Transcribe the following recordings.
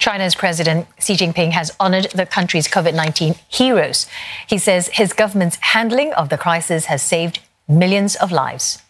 China's President Xi Jinping has honored the country's COVID-19 heroes. He says his government's handling of the crisis has saved millions of lives.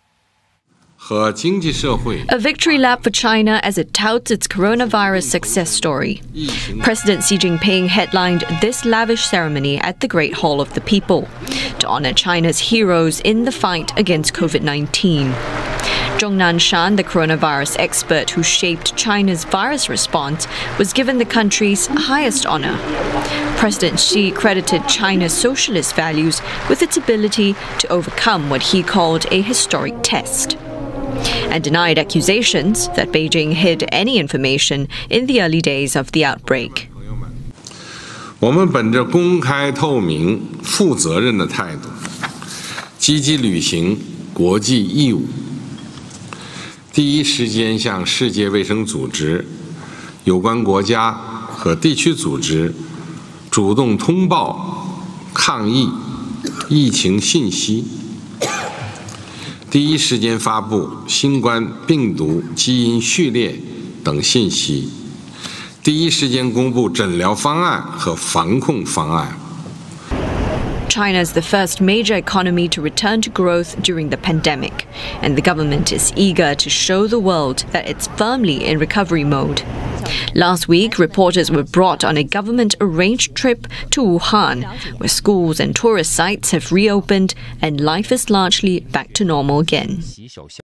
A victory lap for China as it touts its coronavirus success story. President Xi Jinping headlined this lavish ceremony at the Great Hall of the People to honor China's heroes in the fight against COVID-19. Zhong Nanshan, the coronavirus expert who shaped China's virus response, was given the country's highest honor. President Xi credited China's socialist values with its ability to overcome what he called a historic test, and denied accusations that Beijing hid any information in the early days of the outbreak. 我们本着公开透明、负责任的态度，积极履行国际义务，第一时间向世界卫生组织、有关国家和地区组织主动通报抗疫疫情信息。 第一时间发布新冠病毒基因序列等信息，第一时间公布诊疗方案和防控方案。 China is the first major economy to return to growth during the pandemic, and the government is eager to show the world that it's firmly in recovery mode. Last week, reporters were brought on a government-arranged trip to Wuhan, where schools and tourist sites have reopened and life is largely back to normal again.